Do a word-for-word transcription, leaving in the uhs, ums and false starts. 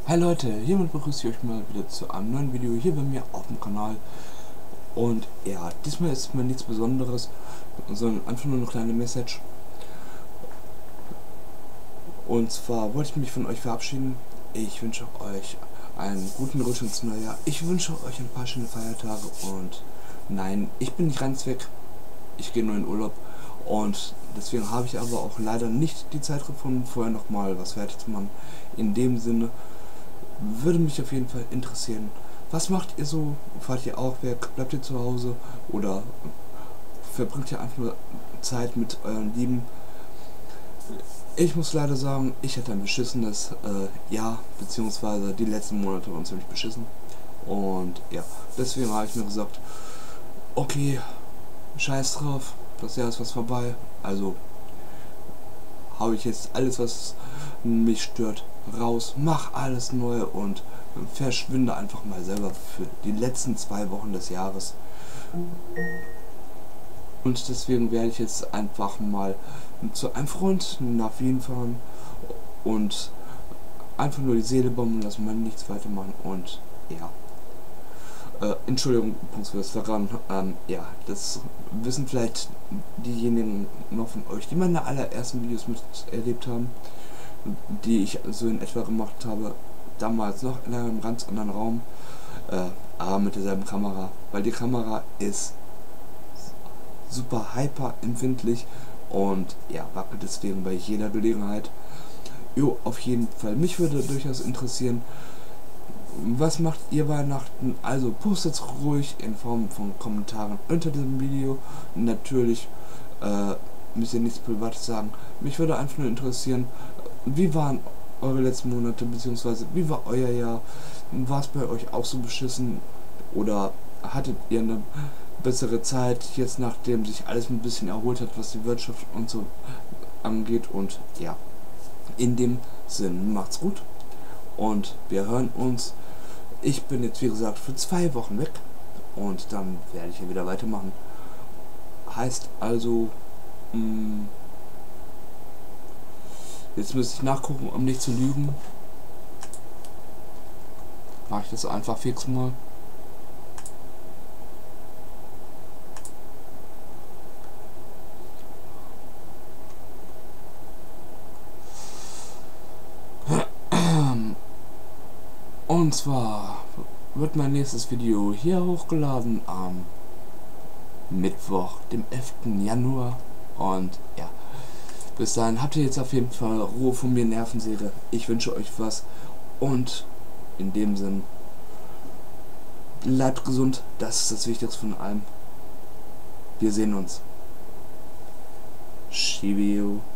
Hi Leute, hiermit begrüße ich euch mal wieder zu einem neuen Video hier bei mir auf dem Kanal. Und ja, diesmal ist mal nichts Besonderes, sondern einfach nur eine kleine Message. Und zwar wollte ich mich von euch verabschieden. Ich wünsche euch einen guten Rutsch ins neue Jahr. Ich wünsche euch ein paar schöne Feiertage und nein, ich bin nicht ganz weg. Ich gehe nur in Urlaub. Und deswegen habe ich aber auch leider nicht die Zeit gefunden, vorher nochmal was fertig zu machen. In dem Sinne würde mich auf jeden Fall interessieren. Was macht ihr so? Fahrt ihr auch weg? Bleibt ihr zu Hause? Oder verbringt ihr einfach nur Zeit mit euren Lieben? Ich muss leider sagen, ich hatte ein beschissenes äh, Jahr, beziehungsweise die letzten Monate waren ziemlich beschissen. Und ja, deswegen habe ich mir gesagt, okay, scheiß drauf, das Jahr ist fast vorbei. Also habe ich jetzt alles, was mich stört, raus, mach alles neu und verschwinde einfach mal selber für die letzten zwei Wochen des Jahres. Und deswegen werde ich jetzt einfach mal zu einem Freund nach Wien fahren und einfach nur die Seele bomben lassen, mal nichts weiter machen und ja. Äh, Entschuldigung, Punkt daran, ähm, ja, das wissen vielleicht diejenigen noch von euch, die meine allerersten Videos miterlebt haben, die ich so in etwa gemacht habe, damals noch in einem ganz anderen Raum, äh, aber mit derselben Kamera, weil die Kamera ist super hyper empfindlich und ja, wackelt deswegen bei jeder Gelegenheit. Jo, auf jeden Fall, mich würde durchaus interessieren, was macht ihr Weihnachten? Also postet ruhig in Form von Kommentaren unter diesem Video. Natürlich äh, müsst ihr nichts Privates sagen. Mich würde einfach nur interessieren, wie waren eure letzten Monate, beziehungsweise wie war euer Jahr? War es bei euch auch so beschissen? Oder hattet ihr eine bessere Zeit, jetzt nachdem sich alles ein bisschen erholt hat, was die Wirtschaft und so angeht? Und ja, in dem Sinn, macht's gut. Und wir hören uns. Ich bin jetzt wie gesagt für zwei Wochen weg und dann werde ich ja wieder weitermachen. Heißt also, mh, jetzt müsste ich nachgucken, um nicht zu lügen. Mache ich das einfach fix mal. Und zwar wird mein nächstes Video hier hochgeladen am Mittwoch, dem elften Januar. Und ja, bis dahin habt ihr jetzt auf jeden Fall Ruhe von mir, Nervensäge. Ich wünsche euch was und in dem Sinn, bleibt gesund, das ist das Wichtigste von allem. Wir sehen uns. Shibio.